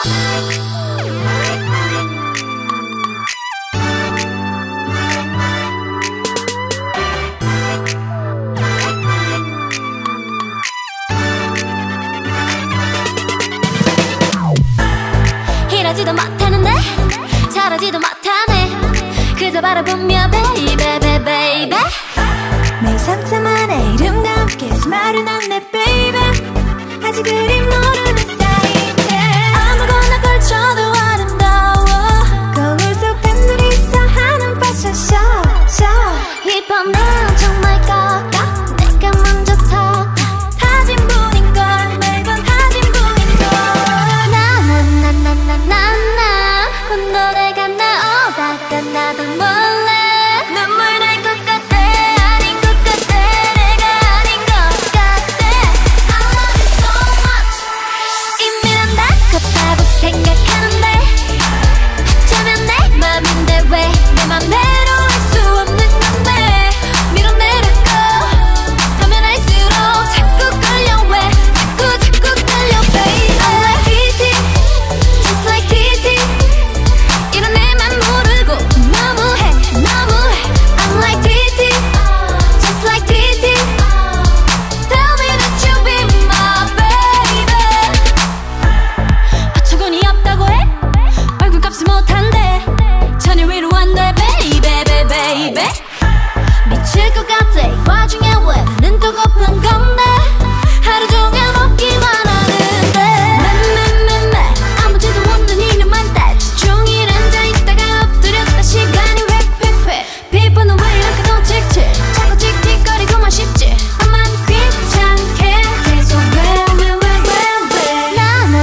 이러지도 못하는데 잘하지도 못하네. 그저 바라보며 baby baby 매일 상상만의 이름과 함께 스마일은 안내 baby. 아직 그리 모르는 사이인데 아무거나 걸쳐도 아름다워. 거울 속 단둘이서 하는 패션쇼 이번 난 정말 꺾어 내가 먼저 터 타진 분인걸 매번 타진 분인걸. 나나나나나나나 콧노래가 나오다가 나도 몰래 눈물 날 것 같아. 아닌 것 같아. 내가 아닌 것 같아. I love you so much. 이미 난 다 컸다고 생각하는데 어쩌면 내 맘인데 왜 내 맘대로 할 수 없는 건데. 밀어내려고 하면 할수록 자꾸 끌려. 왜 자꾸 끌려 baby. I'm like TT just like TT 이런 내맘 모르고 너무해. I'm like TT just like TT tell me that you be my baby. 어처구니 없다고 해? 얼굴값을 못한대. 전혀 위로 안 돼 baby baby. 미칠 것 같아. 이 와중에 왜 나는 또 고픈 건데. 하루 종일 먹기만 하는데 매매매매 아무지도 없는 이름만 따지. 종일 앉아있다가 엎드렸다 시간이 휙휙휙. 피부는 왜 이렇게 더 칙칙. 자꾸 틱틱거리고만 싶지. 나만 귀찮게 계속 왜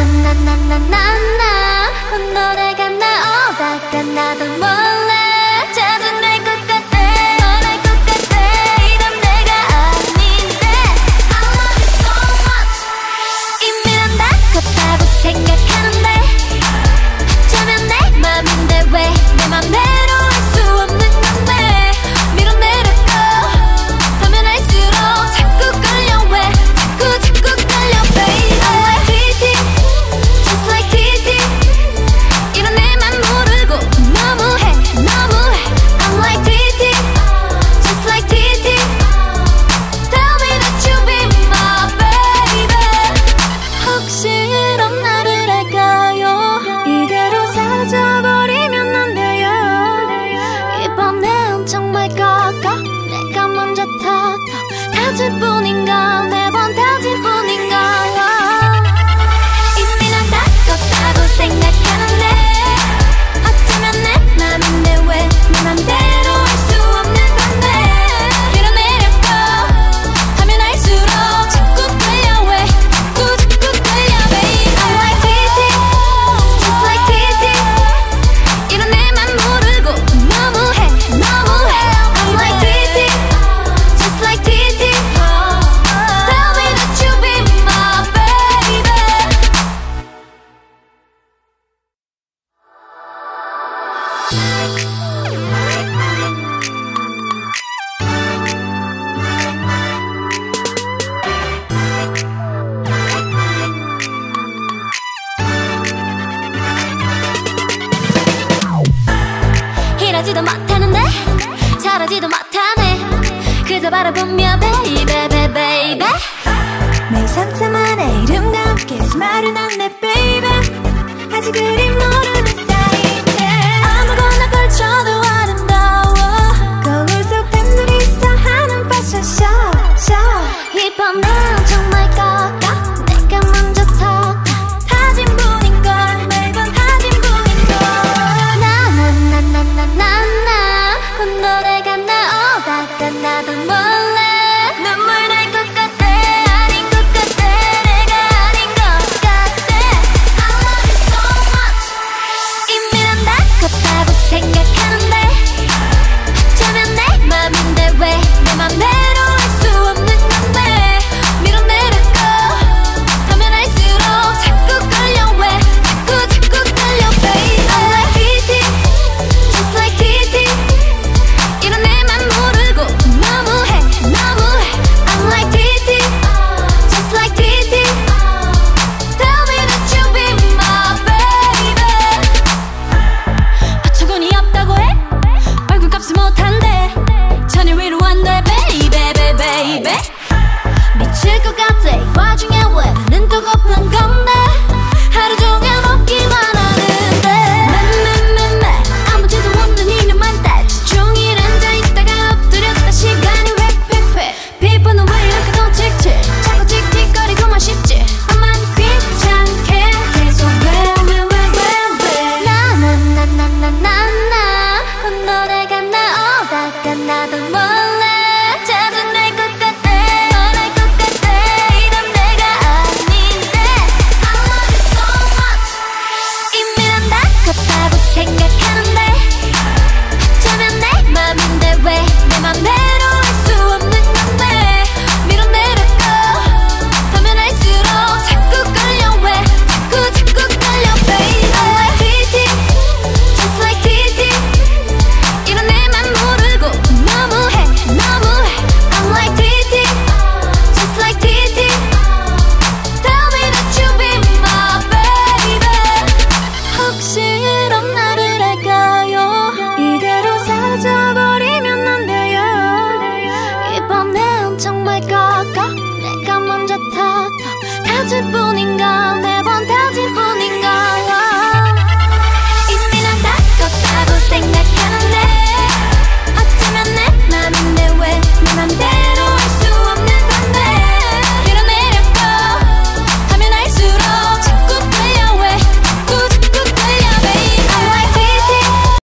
나나나나나나 콧노래가 나오다가 나도 몰래 짜증날 것 같아. 원할 것 같아. 이런 내가 아닌데 I love you so much. 이미 난 다 컸다고 생각하는데 어쩌면 내 맘인데 왜 내 맘대로 할 수 없는 건데. 밀어내려고 하면 할수록 자꾸 끌려. 왜 자꾸 끌려 baby. I'm like TT just like TT 이런 내맘 모르고 너무해. I'm like TT just like TT tell me that you be my baby. 혹시 이런 나를 알까요? 이대로 사라져버리면 안 돼요. 이번엔 정말 꺾어 내가 먼저 터 타질 뿐인가. 매번 타질 뿐인가. 이미 난 다 컸다고 생각하는데 어쩌면 내 맘인데 왜 내 맘대로 할 수 없는 건데. 밀어내려고 하면 할수록 자꾸 끌려. 왜 자꾸 끌려 baby. I'm like TT just like TT 이런 내맘 모르고 너무해. I'm like TT just like TT tell me that you be my baby. 이러지도 못하는데 잘하지도 못하네. 그저 바라보며